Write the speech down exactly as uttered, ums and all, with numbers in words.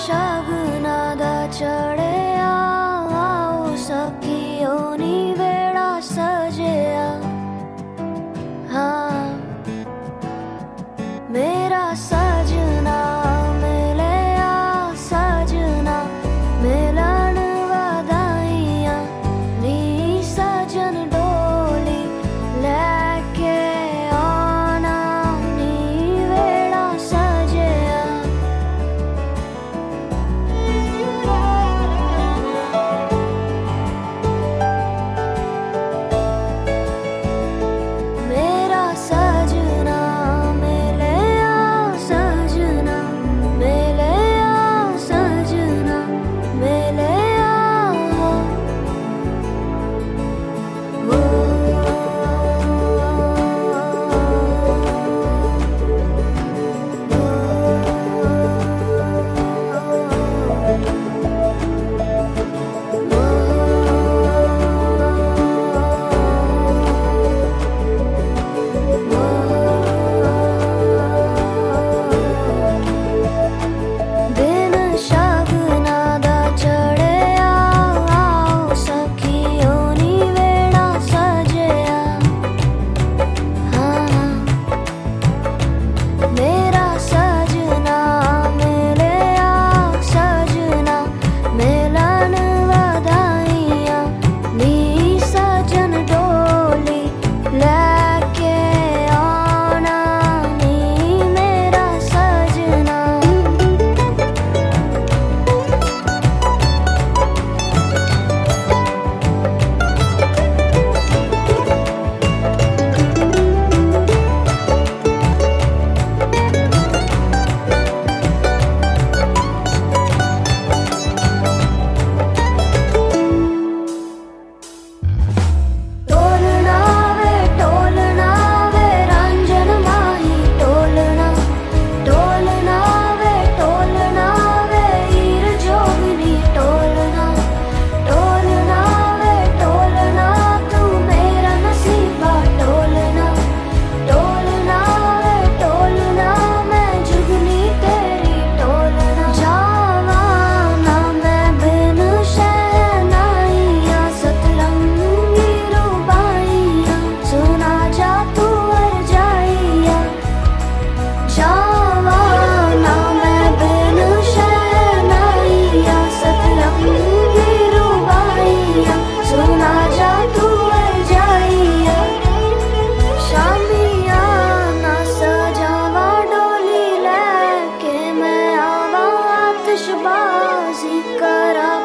शगुना दा चढ़िया आओ सखियों नी वेड़ा सजिया। हाँ मेरा सजना मिलिया सजना मिलन वधाइयां नी सजन डोली लैके आना नी वेड़ा सजिया। मेरा सजना मिलिया सजना मिलिया सजना मिलिया। ओ, दिन शगुना दा चढ़िया आओ सखियों नी वेड़ा सजिया। हाँ मेरा सजना मिलिया सजना मिलन वधाइयां नी सजन डोली लैके आना नी मेरा सजना। टोलना वे टोलना वे रंजन माही टोलना टोलना वे टोलना वे हीर जोगनी टोलना टोलना वे टोलना तू मेरा नसीबा टोलना टोलना वे टोलना मैं जुगनी तेरी टोलना। जावा ना मैं बिन शहनाइयां सतरंगी रूबाइयां सुना जा तू हर जाइया। जावा ना मैं बिन शहनाइयां सतरंगी रूबाइयां सुना जा तू हर जाइया। शामिया ना सजावा डोली लैके मैं आवा आतिशबाजी करा।